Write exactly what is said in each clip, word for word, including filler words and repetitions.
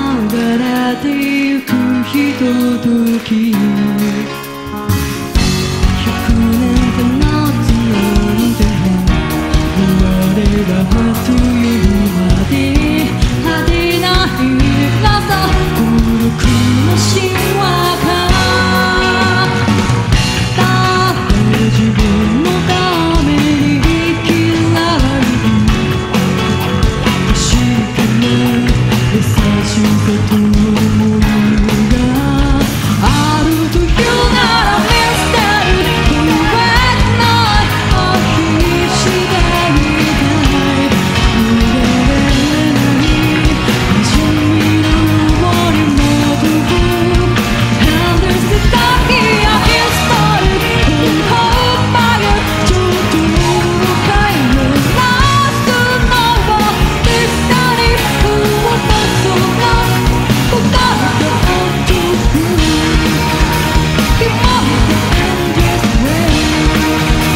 れてゆくひととき、百年と夏なんて終わればあっという間に派手な日がさ孤独の神話か。だって自分のために生きられる確かな優しさと思いがあるというなら見捨てる不安ない愛していたい逃げれない地味な登りも飛ぶ And this is the year is started in hope fire ちょっと深いの Last Nova This time 不渡そうな答えが本当に今まで endless way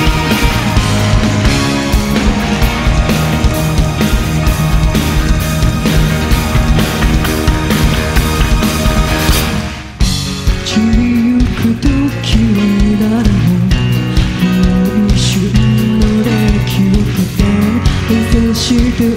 散りゆく時は誰ももう一瞬の出来事で映して